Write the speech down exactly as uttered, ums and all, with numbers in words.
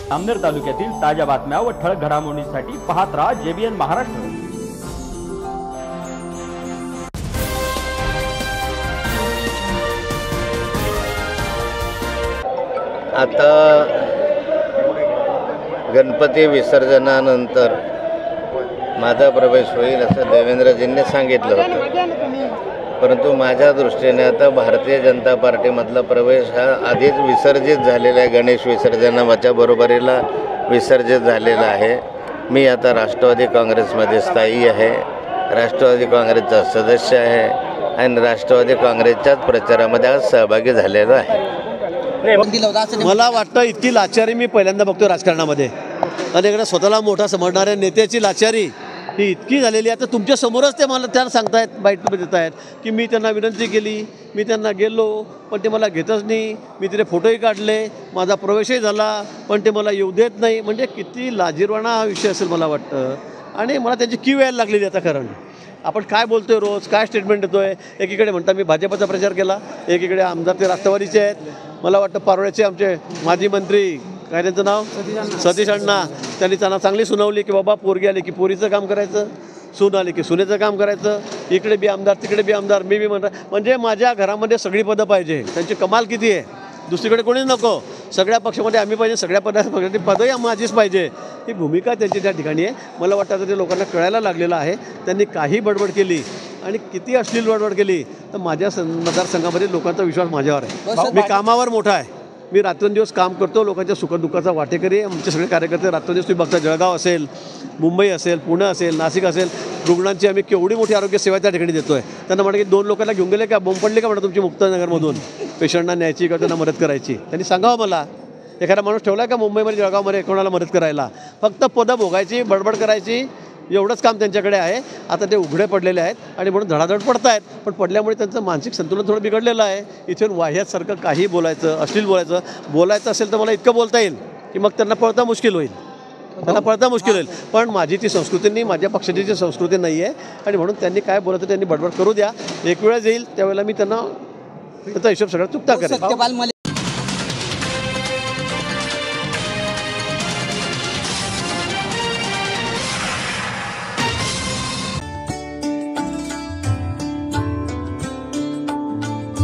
अमनेर तालुक्यातील ताज्या बातम्या व ठळक घडामोडींसाठी पाहत राहा जेबीएन महाराष्ट्र। आता गणपती विसर्जनानंतर माझा प्रवेश होईल असं देवेंद्रजींनी सांगितलं होतं, परंतु माझ्या दृष्टीने आता भारतीय जनता पार्टीमधला प्रवेश हा आधीच विसर्जित झालेला आहे। गणेश विसर्जनाच्या बरोबरीला विसर्जित झालेला आहे। मी आता राष्ट्रवादी काँग्रेसमध्ये स्थायी आहे, राष्ट्रवादी काँग्रेसचा सदस्य आहे आणि राष्ट्रवादी काँग्रेसच्याच प्रचारामध्ये आज सहभागी झालेलो आहे। मला वाटतं इतकी लाचारी मी पहिल्यांदा बघतो राजकारणामध्ये, आणि इकडे स्वतःला मोठा समजणाऱ्या नेत्याची लाचारी ही इतकी झालेली आहे। आता तुमच्या समोरच ते मला त्याला सांगतायत, बाईट देत आहेत की मी त्यांना विनंती केली, मी त्यांना गेलो पण ते मला घेतच नाही, मी तिथे फोटोही काढले, माझा प्रवेशही झाला पण ते मला येऊ देत नाही। म्हणजे किती लाजिरवाणा हा विषय असेल मला वाटतं, आणि मला त्याची कीव यायला लागलेली आता। कारण आपण काय बोलतोय, रोज काय स्टेटमेंट देतोय। एकीकडे म्हणता मी भाजपचा प्रचार केला, एकीकडे आमदार ते राष्ट्रवादीचे आहेत। मला वाटतं पारोळ्याचे आमचे माजी मंत्री काय त्यांचं नाव सतीश अण्णा, त्यांनी त्यांना चांगली सुनावली की बाबा पोरगी आली की पोरीचं काम करायचं, सून आली की सुनेचं काम करायचं, इकडे बी आमदार तिकडे बी आमदार, मी बी म्हणतो म्हणजे माझ्या घरामध्ये सगळी पदं पाहिजे। त्यांची कमाल किती आहे, दुसरीकडे कोणीच नको, सगळ्या पक्षामध्ये आम्ही पाहिजे, सगळ्या पदासाठी पदही माझीच पाहिजे, ही भूमिका त्यांची त्या ठिकाणी आहे। मला वाटतं आता ते लोकांना कळायला लागलेलं आहे। त्यांनी काही बडबड केली आणि किती अश्लील बडबड केली तर माझ्या मतदारसंघामध्ये लोकांचा विश्वास माझ्यावर आहे। मी कामावर मोठा आहे, मी रात्रंदिवस काम करतो, लोकांच्या सुखदुःखाचा वाटेकरी। आमचे सगळे कार्यकर्ते रात्रंदिवस तुम्ही बघता, जळगाव असेल, मुंबई असेल, पुणे असेल, नाशिक असेल, रुग्णांची आम्ही केवढी मोठी आरोग्य सेवा त्या ठिकाणी देतो आहे। त्यांना म्हणा की दोन लोकांना घेऊन गेले का, बोंब पडले का म्हणा तुमची मुक्तानगरमधून पेशंटना न्यायची किंवा त्यांना मदत करायची, त्यांनी सांगावं मला। एखादा माणूस ठेवला आहे का मुंबईमध्ये, जळगावमध्ये कोणाला मदत करायला? फक्त पदं भोगायची, बडबड करायची, एवढंच काम त्यांच्याकडे आहे। आता ते उघडे पडलेले आहेत आणि म्हणून धडाधड पडत आहेत, पण पडल्यामुळे त्यांचं मानसिक संतुलन थोडं बिघडलेलं आहे। इथून वाह्यासारखं काही बोलायचं, अश्लील बोलायचं बोलायचं असेल तर मला इतकं बोलता येईल की मग त्यांना पळता मुश्किल होईल, त्यांना पळता मुश्किल होईल। पण माझी ती संस्कृती नाही, माझ्या पक्षाची ती संस्कृती नाही आहे, आणि म्हणून त्यांनी काय बोलायचं त्यांनी बडबड करू द्या। एक वेळेस येईल त्यावेळेला मी त्यांना त्याचा हिशोब सगळा चुकता करेन।